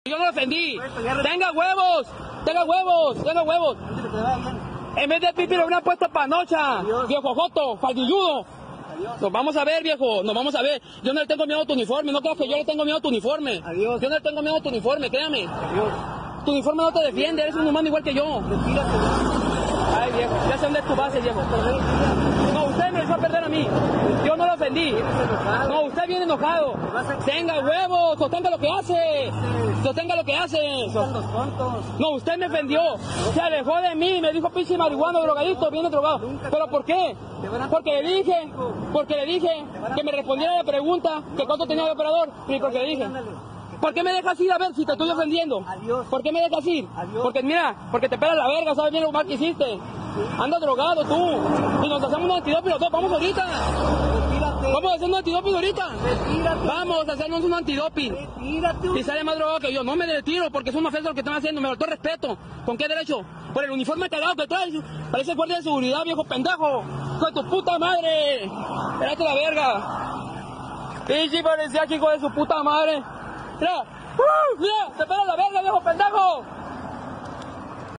Yo no lo ofendí. Tenga huevos, tenga huevos, tenga huevos. En vez de pipi le hubieran puesto panocha, viejo joto, faldilludo. Nos vamos a ver, viejo, nos vamos a ver. Yo no le tengo miedo a tu uniforme, no creas que yo le tengo miedo a tu uniforme. Yo no le tengo miedo a tu uniforme, créame. Tu uniforme no te defiende, eres un humano igual que yo. Ay, viejo, ya sé dónde es tu base, viejo. No, usted me echó a perder a mí. Yo no lo ofendí. No, usted viene enojado. Tenga huevos, sostenga lo que hace. Sostenga lo que hace. No, usted me ofendió. Se alejó de mí, me dijo pinche marihuano, drogadito, viene drogado. ¿Pero por qué? Porque le dije que me respondiera la pregunta que cuánto tenía el operador. Y porque le dije. ¿Por qué me dejas ir a ver si te estoy ofendiendo? ¿Por qué me dejas ir? Porque mira, porque te pelas la verga, sabes bien lo mal que hiciste. Andas drogado tú. Y nos hacemos un antidoping los dos, vamos ahorita. Vamos a hacer un antidoping ahorita. Vamos a hacernos un antidoping. Y sale más drogado que yo. No me retiro porque es una ofensa lo que están haciendo. Me faltó respeto. ¿Con qué derecho? Por el uniforme cagado que traes. Parece guardia de seguridad, viejo pendejo. ¡Con tu puta madre! Espérate la verga. Pinche parecía hijo de su puta madre. Mira, mira, te pela la verga, viejo pendejo.